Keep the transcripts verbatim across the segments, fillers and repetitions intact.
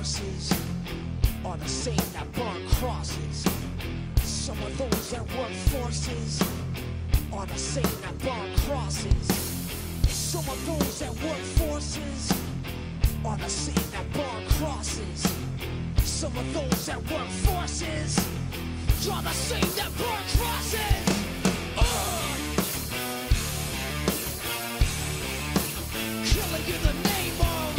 forces are the same that burn crosses. Some of those that work forces are the same that burn crosses. Some of those that work forces are the same that burn crosses. Some of those that work forces are the same that burn crosses. Uh. Killing in the name of,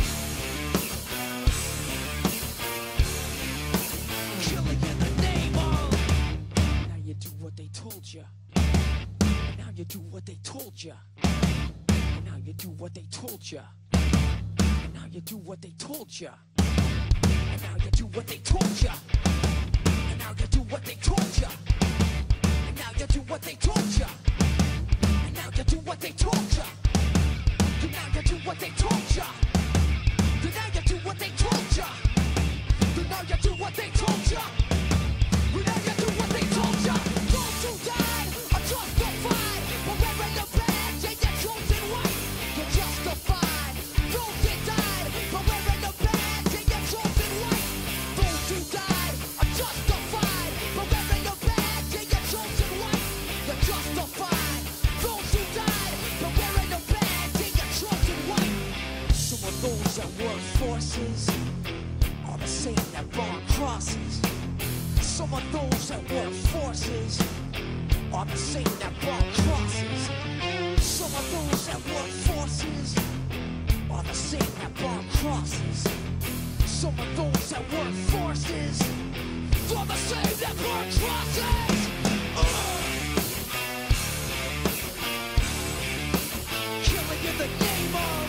killing in the name of. Now you do what they told you. Now you do what they told you. Now you do what they told you. Now you do what they told you. And now you do what they told you. And now you do what they told you. And now you do what they told you. And now you do what they told you. And now you do what they told you. And now you do what they told you. And now you do what they told you. And now you do what they told you. Those who died are justified for wearing the badge and your chosen white. You're justified. Those that died for wearing the badge and your chosen white. Those who died are justified for wearing the badge and your chosen white. You're justified. Those who died for wearing the badge and your chosen white. Some of those that work forces are the same that burn crosses. Some of those that work forces are the same that burn crosses. Some of those that work forces are the same that burn crosses. Some of those that work forces are the same that burn crosses. Uh. Killing in the name of,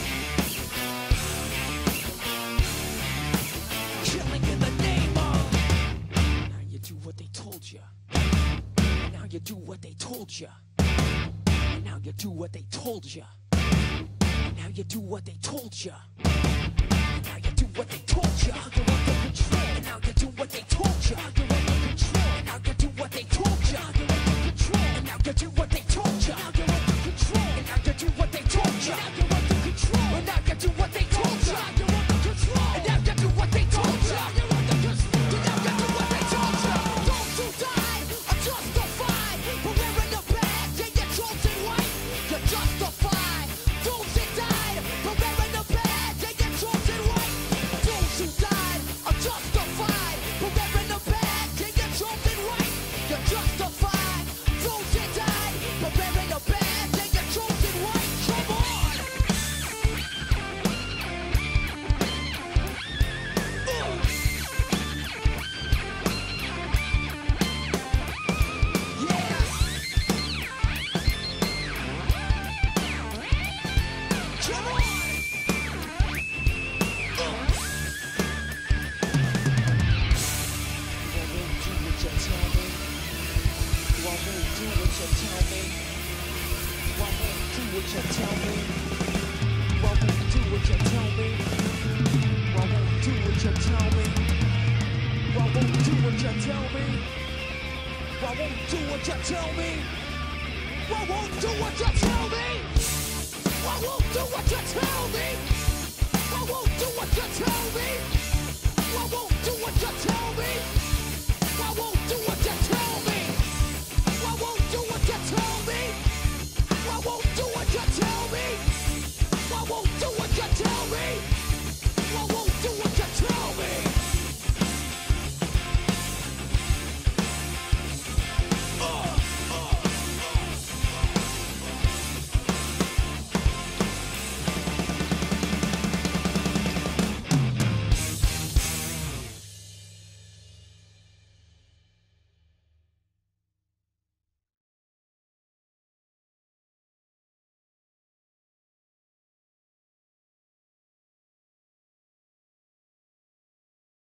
killing in the name of. Now you do what they told you. And now you do what they told you. And now you do what they told you. And now you do what they told you. And now you do what they told you. You're under control. And now you do what they told you. You're under control. And now you do what they told you. You're under control. And now you do what they told you. You're under control. And now you do what they told you. You're under control. And now you do what they told you. You're under control. And now you do what they told you. You're under control. And now you do what they told you. Those who died are justified for wearing the badge and your chosen white. You're justified. Those that died for wearing the badge and your chosen white. Those who died are justified for wearing the badge and your chosen white. You're justified. Those that died for wearing the badge and your chosen white. Come on. Uh. Yeah. Come on. Uh. You won't do what you tell me. You won't do what you tell me. You won't do what you tell me. You won't do what you tell me. You won't do what you tell me. You won't do what you tell me. You won't do what you tell me. You won't do what you tell me. You won't do what you tell me. You won't do what you tell me. I won't do what you tell me.